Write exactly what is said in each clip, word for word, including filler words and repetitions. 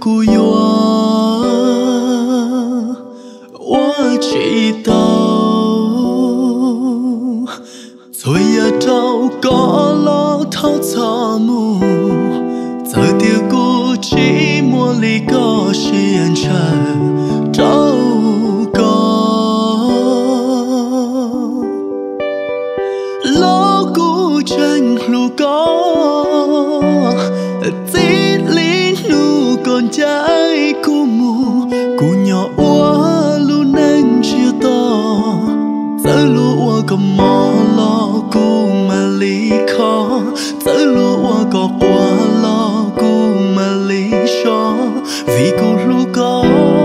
苦哟，我知道，最呀找个老头草木，这点故寂寞里个现场找个，老古真路个。Tít lý nụ còn trái cô mù cô nhỏ quá luôn nâng chia to tới lúa cầm mò lo cô mà lý khó tới lúa có quá lo cô mà lý cho vì cô lu có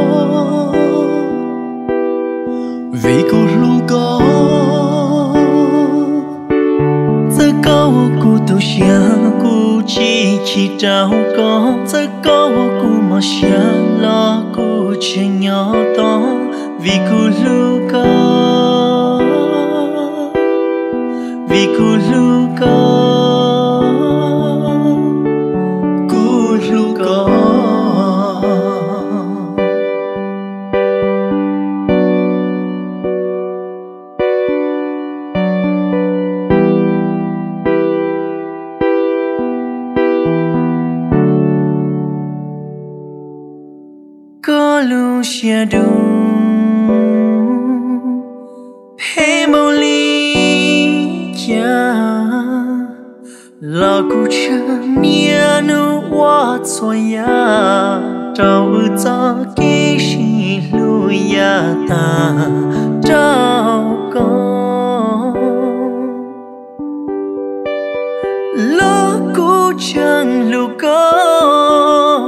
vì cô lu có giờ câu cô tu sửa cô chỉ chỉ trao có giờ có cô mà xa lo cô chỉ nhỏ to vì cô lu có vì cô lu có cô lu có có lu xia đúng phê màu ly cha là cô chân nia nu hoa xoay ya trao cho kỹ sĩ lu ya ta trao con là cô chân lu có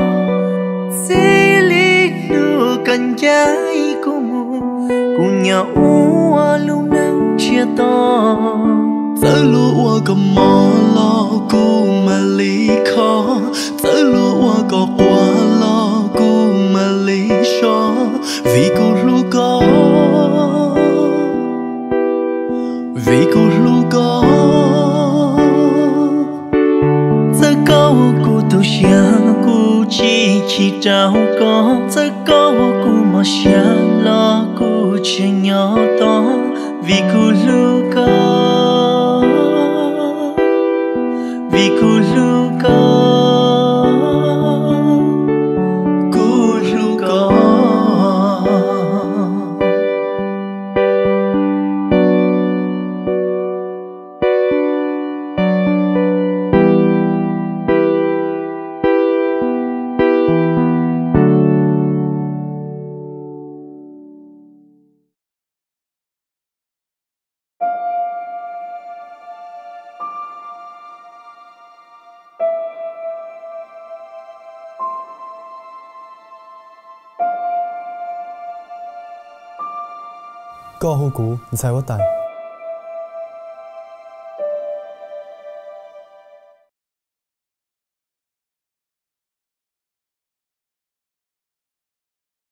cần trái cô mù cùng nhau ua lúc nắng chia to tới lúa cầm mò lo cô mà lý khó tới lúa có quá lo cô mà lý cho vì cô lu có vì cô lu có giờ câu cô tu sửa cô chỉ chỉ trao có giờ câu cô mà xa lo cô chỉ nhỏ to vì cô lu có vì cô lu có cô lu có có hô cũ sai quá tài